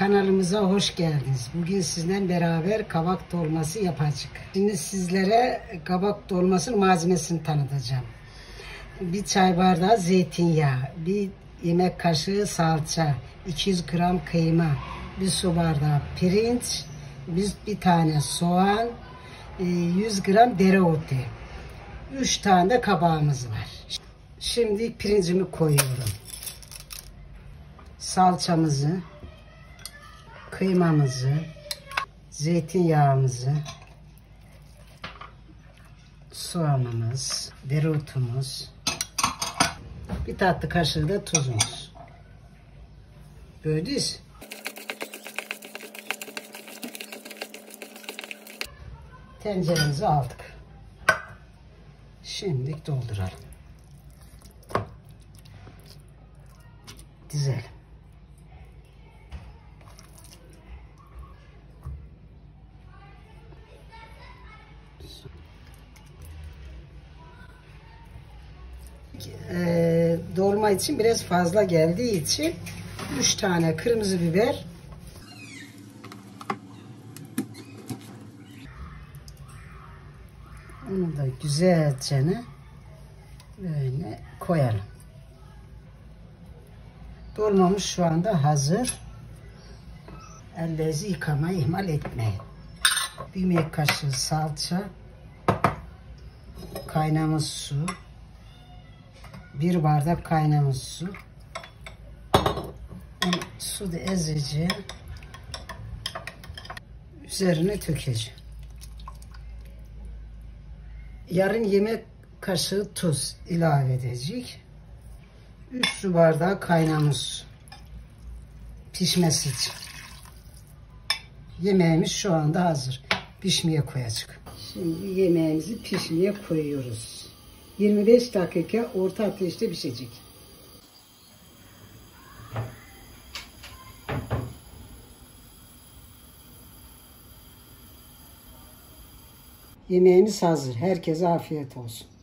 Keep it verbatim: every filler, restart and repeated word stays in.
Kanalımıza hoş geldiniz. Bugün sizden beraber kabak dolması yapacağız. Şimdi sizlere kabak dolmasının malzemesini tanıtacağım. Bir çay bardağı zeytinyağı, bir yemek kaşığı salça, iki yüz gram kıyma, bir su bardağı pirinç, bir, bir tane soğan, yüz gram dereotu, üç tane de kabağımız var. Şimdi pirincimi koyuyorum. Salçamızı, kıymamızı, zeytinyağımızı, soğanımız, dereotumuz, bir tatlı kaşığı da tuzumuz. Gördünüz. Tenceremizi aldık. Şimdi dolduralım. Dizelim. Ee, dolma için biraz fazla geldiği için üç tane kırmızı biber, onu da güzelce böyle koyalım. Dolmamız şu anda hazır. Ellerinizi yıkamayı ihmal etmeyin. Bir yemek kaşığı salça, kaynamış su, bir bardak kaynamış su. Su da ezici üzerine dökeceğim. Yarım yemek kaşığı tuz ilave edecek. üç su bardağı kaynamış su. Pişmesi için. Yemeğimiz şu anda hazır. Pişmeye koyacak. Şimdi yemeğimizi pişmeye koyuyoruz. yirmi beş dakika orta ateşte pişecek. Yemeğimiz hazır. Herkese afiyet olsun.